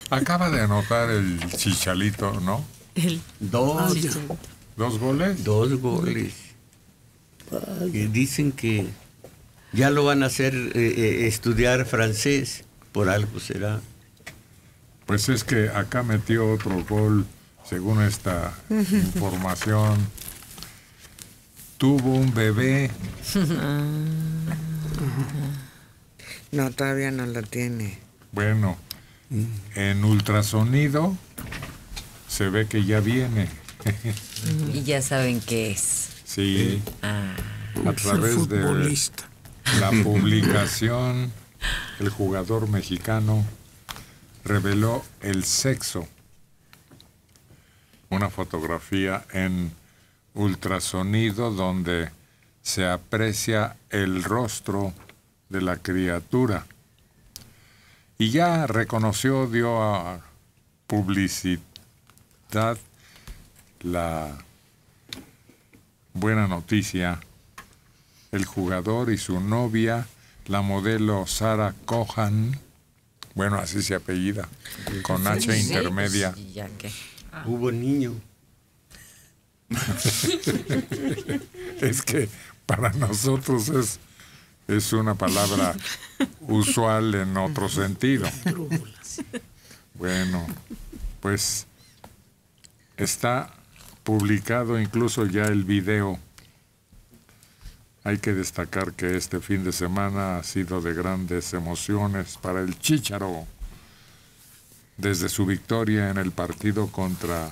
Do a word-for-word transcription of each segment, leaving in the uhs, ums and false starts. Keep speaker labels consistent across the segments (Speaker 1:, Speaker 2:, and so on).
Speaker 1: Acaba de anotar el Chichalito, ¿no?
Speaker 2: El
Speaker 3: Dos.
Speaker 2: Chicharito.
Speaker 1: ¿Dos goles?
Speaker 3: Dos goles. Y dicen que ya lo van a hacer eh, eh, estudiar francés, por algo será.
Speaker 1: Pues es que acá metió otro gol, según esta información. Tuvo un bebé.
Speaker 4: No, todavía no lo tiene.
Speaker 1: Bueno, en ultrasonido se ve que ya viene.
Speaker 2: Y ya saben qué es.
Speaker 1: Sí,
Speaker 2: Ah,
Speaker 1: a través de la publicación, el jugador mexicano reveló el sexo. Una fotografía en ultrasonido donde se aprecia el rostro de la criatura. Y ya reconoció, dio a publicidad la buena noticia. El jugador y su novia, la modelo Sarah Cohan, bueno, así se apellida, con H
Speaker 2: sí,
Speaker 1: intermedia.
Speaker 2: pues, ya que.
Speaker 3: Ah. Hubo niño.
Speaker 1: Es que para nosotros es, es una palabra usual en otro sentido. Bueno, pues está publicado incluso ya el video. Hay que destacar que este fin de semana ha sido de grandes emociones para el Chícharo, desde su victoria en el partido contra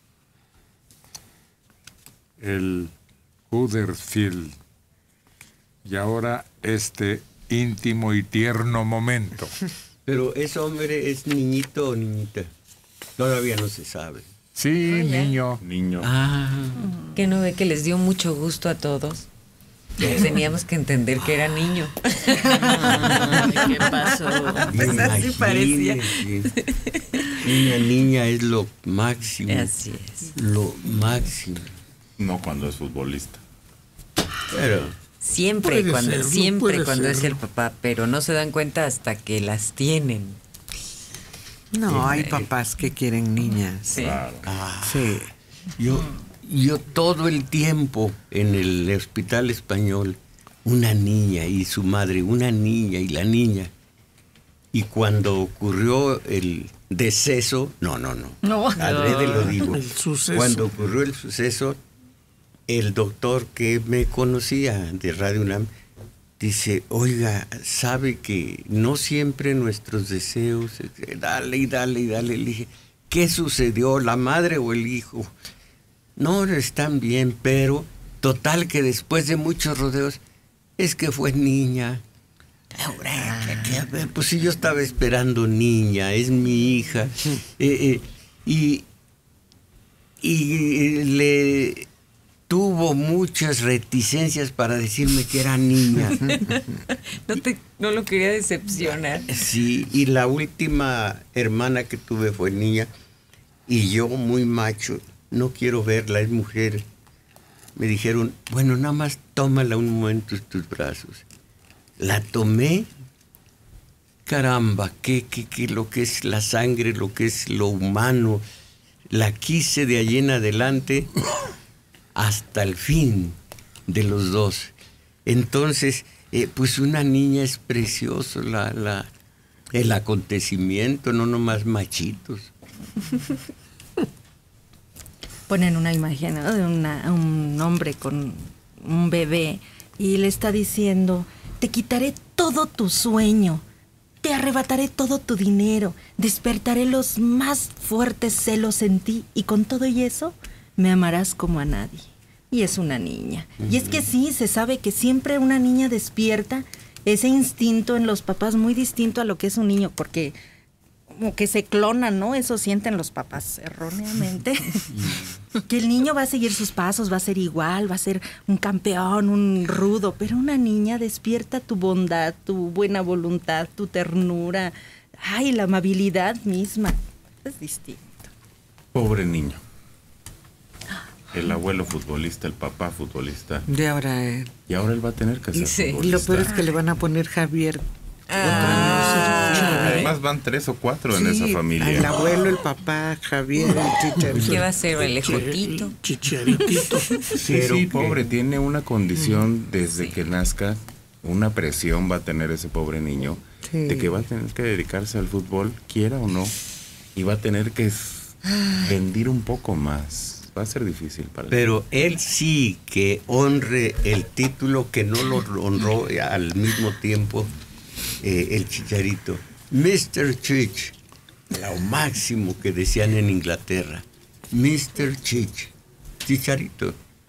Speaker 1: el Huddersfield y ahora este íntimo y tierno momento.
Speaker 3: Pero ese hombre es niñito o niñita. Todavía no se sabe.
Speaker 1: Sí, niño.
Speaker 5: Niño.
Speaker 3: Ah.
Speaker 2: ¿Que no ve que les dio mucho gusto a todos? Teníamos que entender que era niño.
Speaker 6: ¿Qué pasó?
Speaker 2: Pues así parecía.
Speaker 3: Una niña es lo máximo.
Speaker 2: Así es.
Speaker 3: Lo máximo.
Speaker 5: No cuando es futbolista.
Speaker 3: Pero
Speaker 2: Siempre
Speaker 7: Puede
Speaker 2: cuando,
Speaker 7: ser, no
Speaker 2: siempre
Speaker 7: puede
Speaker 2: cuando es
Speaker 7: ser.
Speaker 2: el papá, pero no se dan cuenta hasta que las tienen.
Speaker 4: No, hay papás que quieren niñas.
Speaker 2: Sí.
Speaker 5: Claro.
Speaker 3: ah,
Speaker 4: Sí.
Speaker 3: yo, yo todo el tiempo en el hospital español, una niña y su madre, una niña y la niña. Y cuando ocurrió el deceso, no, no, no.
Speaker 6: No.
Speaker 3: Adrede lo digo.
Speaker 7: El suceso.
Speaker 3: Cuando ocurrió el suceso, el doctor que me conocía de Radio UNAM dice, oiga, sabe que no siempre nuestros deseos, dale y dale y dale. Le dije, ¿qué sucedió? ¿La madre o el hijo? No, están bien, pero total que después de muchos rodeos, es que fue niña. Ahora, ¿qué- qué? A ver, pues si yo estaba esperando niña, es mi hija. Eh, eh, y, y le tuvo muchas reticencias para decirme que era niña.
Speaker 2: No, te, no lo quería decepcionar.
Speaker 3: Sí, y la última hermana que tuve fue niña, y yo muy macho, no quiero verla, es mujer. Me dijeron, bueno, nada más tómala un momento en tus brazos. La tomé, caramba, que, que, que lo que es la sangre, lo que es lo humano, la quise de allí en adelante hasta el fin de los dos. Entonces, eh, pues una niña es precioso, la, la, el acontecimiento, no nomás machitos.
Speaker 6: Ponen una imagen, ¿no?, de una, un hombre con un bebé y le está diciendo, te quitaré todo tu sueño, te arrebataré todo tu dinero, despertaré los más fuertes celos en ti y con todo y eso me amarás como a nadie. Y es una niña. Uh-huh. Y es que sí, se sabe que siempre una niña despierta ese instinto en los papás muy distinto a lo que es un niño, porque como que se clonan, ¿no? Eso sienten los papás erróneamente. Que el niño va a seguir sus pasos, va a ser igual, va a ser un campeón, un rudo, pero una niña despierta tu bondad, tu buena voluntad, tu ternura, ay, la amabilidad misma. Es distinto.
Speaker 5: Pobre niño. El abuelo futbolista, el papá futbolista.
Speaker 4: De ahora él.
Speaker 5: Y ahora él va a tener que ser
Speaker 2: Sí.
Speaker 5: futbolista.
Speaker 4: Y lo peor es que le van a poner Javier.
Speaker 2: Ah,
Speaker 5: Además más van tres o cuatro en
Speaker 4: Sí,
Speaker 5: esa familia.
Speaker 4: el abuelo, el papá, Javier, el Chicharito.
Speaker 2: ¿Qué va a ser el ejotito?
Speaker 7: Chicharitito.
Speaker 5: Sí,
Speaker 3: Pero
Speaker 5: sí,
Speaker 3: que-
Speaker 5: pobre, tiene una condición desde que nazca, una presión va a tener ese pobre niño,
Speaker 4: Sí.
Speaker 5: de que va a tener que dedicarse al fútbol, quiera o no, y va a tener que s- rendir un poco más. Va a ser difícil para él.
Speaker 3: Pero él sí que honre el título que no lo honró al mismo tiempo eh, el Chicharito. mister Chich, lo máximo que decían en Inglaterra. mister Chich, Chicharito.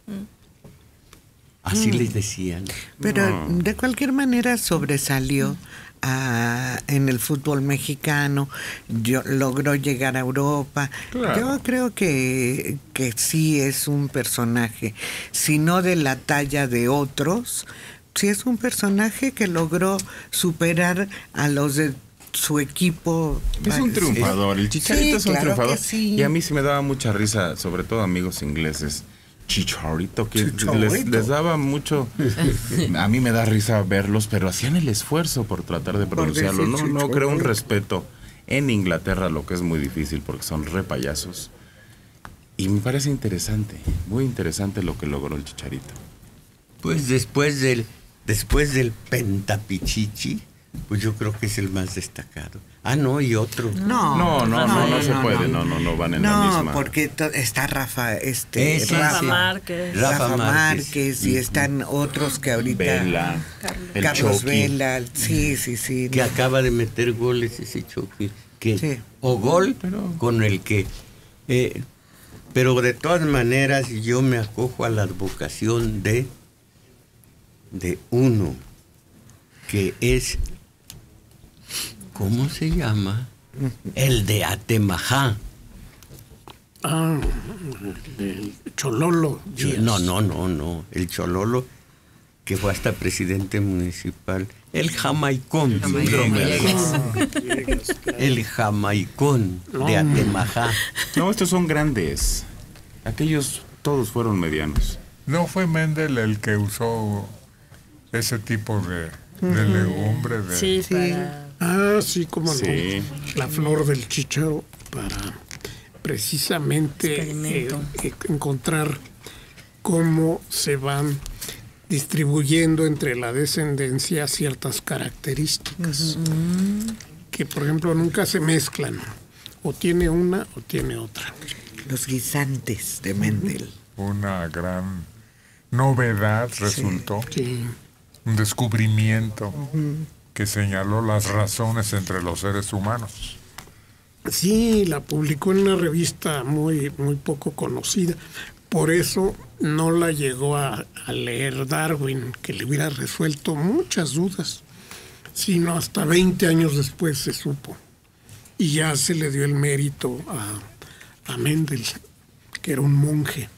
Speaker 3: Así les decían.
Speaker 4: Pero de cualquier manera sobresalió ah, en el fútbol mexicano, yo, logró llegar a Europa.
Speaker 5: Claro.
Speaker 4: Yo creo que, que sí es un personaje, si no de la talla de otros, sí es un personaje que logró superar a los de su equipo.
Speaker 5: Es un
Speaker 4: Sí.
Speaker 5: triunfador, el Chicharito
Speaker 4: Sí,
Speaker 5: es un
Speaker 4: claro
Speaker 5: triunfador.
Speaker 4: que sí.
Speaker 5: Y a mí sí me daba mucha risa, sobre todo amigos ingleses. Chicharito, que
Speaker 3: Chicharito.
Speaker 5: les, les daba mucho. A mí me da risa verlos, pero hacían el esfuerzo por tratar de pronunciarlo.
Speaker 4: decir
Speaker 5: No, no creo un
Speaker 4: Chicharito.
Speaker 5: respeto en Inglaterra, lo que es muy difícil porque son re payasos. Y me parece interesante, muy interesante lo que logró el Chicharito.
Speaker 3: Pues después del, después del Pentapichichi, pues yo creo que es el más destacado. Ah, no, y otro.
Speaker 4: No,
Speaker 5: No, no, no, no se
Speaker 4: no,
Speaker 5: puede,
Speaker 4: no.
Speaker 5: no, no, no van en la
Speaker 4: No,
Speaker 5: misma.
Speaker 4: porque to- está Rafa, este,
Speaker 3: Ese,
Speaker 4: Rafa,
Speaker 3: sí.
Speaker 6: Márquez.
Speaker 3: Rafa
Speaker 4: Rafa
Speaker 3: Márquez.
Speaker 4: Márquez, y están otros que ahorita.
Speaker 5: Vela, el
Speaker 4: Carlos
Speaker 5: Chucky.
Speaker 4: Vela, sí, sí, sí.
Speaker 3: Que acaba de meter goles ese Chucky. Que,
Speaker 4: Sí.
Speaker 3: O gol con el que... eh, pero de todas maneras yo me acojo a la advocación de, de uno, que es... ¿Cómo se llama? El de Atemajá.
Speaker 7: Ah, el Chololo.
Speaker 3: Sí,
Speaker 7: Díaz.
Speaker 3: no, no, no, no. El Chololo, que fue hasta presidente municipal. El Jamaicón.
Speaker 2: Jamaicón Villegas.
Speaker 3: El Jamaicón de Atemajá.
Speaker 5: No, estos son grandes. Aquellos todos fueron medianos.
Speaker 1: ¿No fue Mendel el que usó ese tipo de, de legumbre? De,
Speaker 6: Sí,
Speaker 4: Sí.
Speaker 6: para...
Speaker 7: Ah, sí, como
Speaker 5: Sí.
Speaker 7: no. La flor del chícharo para precisamente eh,
Speaker 6: Experimento.
Speaker 7: eh, encontrar cómo se van distribuyendo entre la descendencia ciertas características que, por ejemplo, nunca se mezclan. O tiene una o tiene otra.
Speaker 4: Los guisantes de Mendel.
Speaker 1: Una gran novedad resultó,
Speaker 7: Sí.
Speaker 1: un descubrimiento que señaló las razones entre los seres humanos.
Speaker 7: Sí, la publicó en una revista muy, muy poco conocida. Por eso no la llegó a, a leer Darwin, que le hubiera resuelto muchas dudas, sino hasta veinte años después se supo. Y ya se le dio el mérito a, a Mendel, que era un monje.